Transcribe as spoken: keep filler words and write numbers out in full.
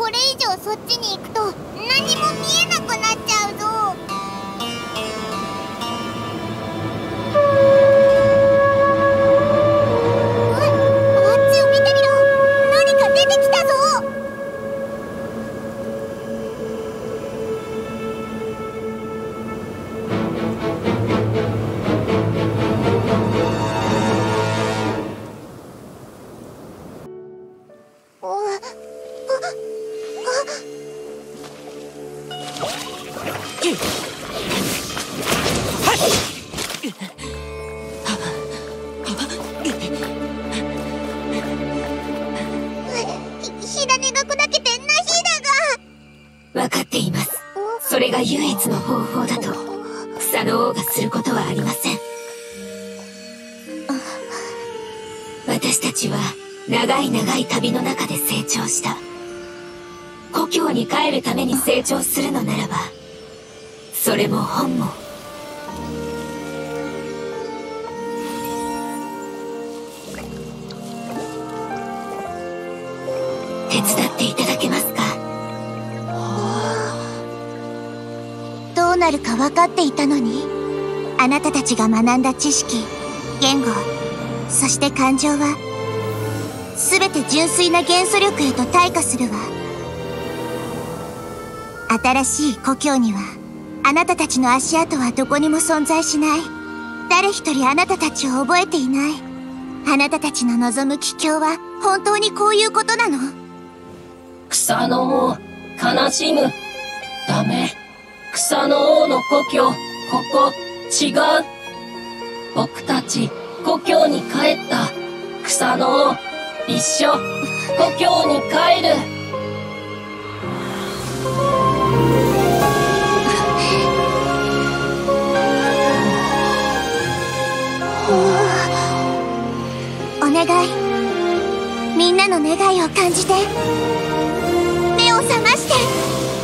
れ以上そっちに行くと何も見えなくなっちゃうぞ。あっちを見てみろ。何か出てきたぞ。火種が砕けてナヒダが。 分かっています。それが唯一の方法だと草の王がすることはありません。私たちは長い長い旅の中で成長した。故郷に帰るために成長するのならば、それも本も手伝っていただけますか？ どうなるか分かっていたのに、あなたたちが学んだ知識、言語、そして感情は全て純粋な元素力へと退化するわ。新しい故郷にはあなたたちの足跡はどこにも存在しない。誰一人あなたたちを覚えていない。あなたたちの望む帰郷は本当にこういうことなの？ 草の王、悲しむ。ダメ。草の王の故郷、ここ、違う。僕たち、故郷に帰った。草の王、一緒、故郷に帰る。 お願い。みんなの願いを感じて。目を覚まして。